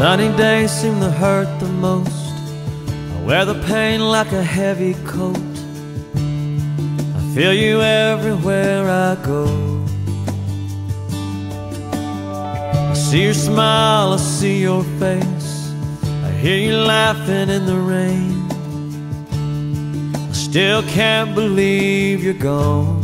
Sunny days seem to hurt the most. I wear the pain like a heavy coat. I feel you everywhere I go. I see your smile, I see your face, I hear you laughing in the rain. I still can't believe you're gone.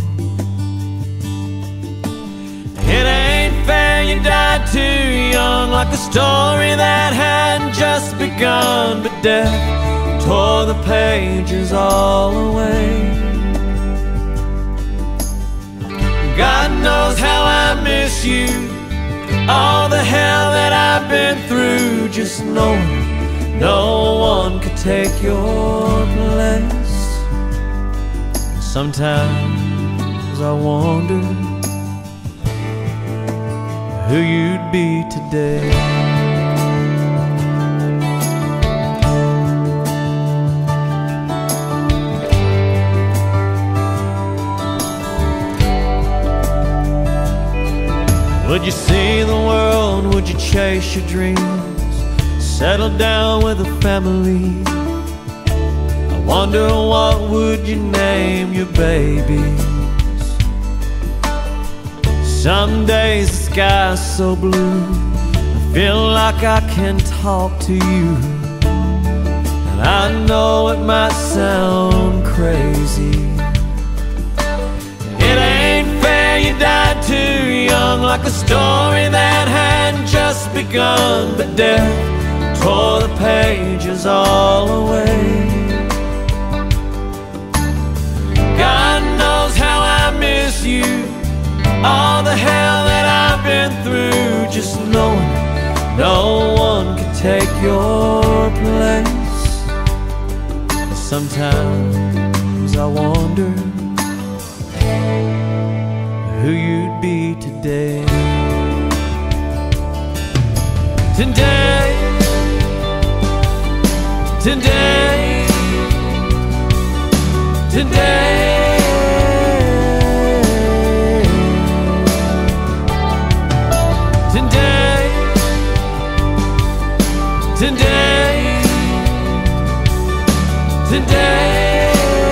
It ain't fair you died too young, like a story that hadn't just begun. But death tore the pages all away. God knows how I miss you, all the hell that I've been through. Just knowing no one could take your place. Sometimes I wonder who you'd be today. Would you see the world? Would you chase your dreams? Settle down with a family? I wonder what would you name your babies? Some days the sky's so blue, I feel like I can talk to you. And I know it might sound crazy. It ain't fair you died too young, like a story that hadn't just begun. But death tore the pages all away. God knows how I miss you, all the hell that I've been through. Just knowing no one can take your place. Sometimes I wonder who you'd be today. Today, today, today. Today, today,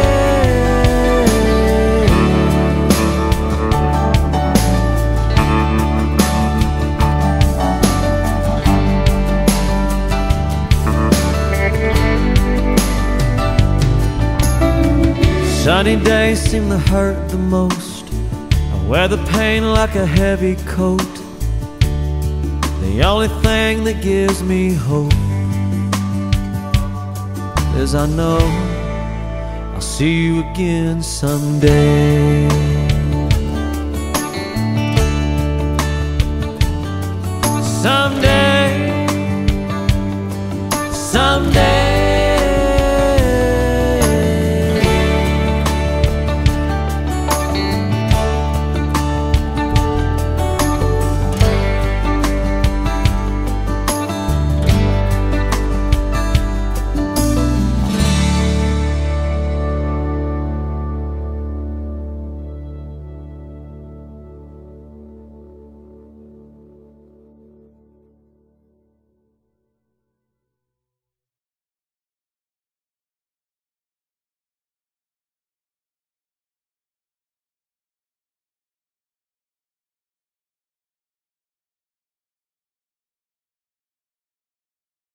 sunny days seem to hurt the most. I wear the pain like a heavy coat. The only thing that gives me hope is I know I'll see you again someday. Someday.